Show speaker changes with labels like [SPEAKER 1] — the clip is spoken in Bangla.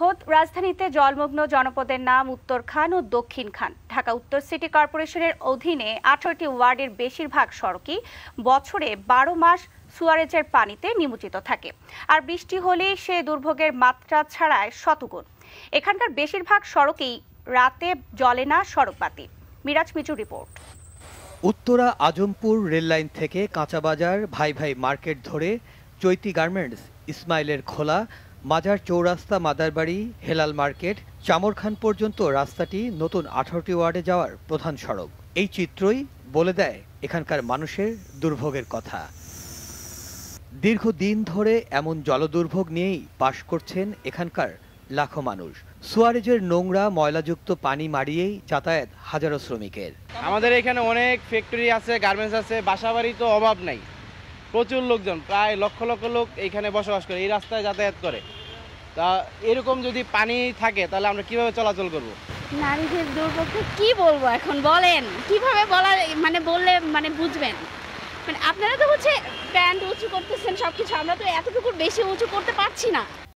[SPEAKER 1] খোদ রাজধানীতে জলমগ্ন জনপদের নাম উত্তর খান ও দক্ষিণ খান। ঢাকা উত্তর সিটি কর্পোরেশনের অধীনে 18টি ওয়ার্ডের বেশিরভাগ সড়কই বছরে 12 মাস সুয়ারেজের পানিতে নিমজ্জিত থাকে, আর বৃষ্টি হলেই সে দুর্ভোগের মাত্রা ছাড়ায় শতগুণ। এখানকার বেশিরভাগ সড়কেই রাতে জ্বলে না সড়কবাতি। মিরাজ মিচুর রিপোর্ট।
[SPEAKER 2] উত্তরা আজমপুর রেললাইন থেকে কাঁচাবাজার, ভাই ভাই মার্কেট ধরে চৈতি গার্মেন্টস, ইসমাইলের খোলা, মাজার চৌরাস্তা, মাদারবাড়ি, হেলাল মার্কেট, চামরখান পর্যন্ত রাস্তাটি নতুন 18টি ওয়ার্ডে যাওয়ার প্রধান সড়ক। এই চিত্রই বলে দেয় এখানকার মানুষের দুর্ভোগের কথা। দীর্ঘদিন ধরে এমন জলদুর্ভোগ নিয়েই বাস করছেন এখানকার লাখো মানুষ। সুয়ারেজের নোংরা ময়লাযুক্ত পানি মারিয়েই যাতায়াত হাজারো শ্রমিকের।
[SPEAKER 3] আমাদের এখানে অনেক ফ্যাক্টরি আছে, গার্মেন্টস আছে, বাসাবাড়ি তো অভাব নাই। প্রচুর লোকজন, প্রায় লক্ষ লক্ষ লোক এইখানে বসবাস করে, এই রাস্তায় যাতায়াত করে। তা এরকম যদি পানি থাকে তাহলে আমরা কিভাবে চলাচল করব?
[SPEAKER 4] নারীদের দুর্ভোগটা কি বলবো এখন, বলেন কিভাবে বলা, বললে বুঝবেন। আপনারা তো প্যান্ট উঁচু করতেছেন সবকিছু, আমরা তো এতটুকু বেশি উঁচু করতে পারছি না।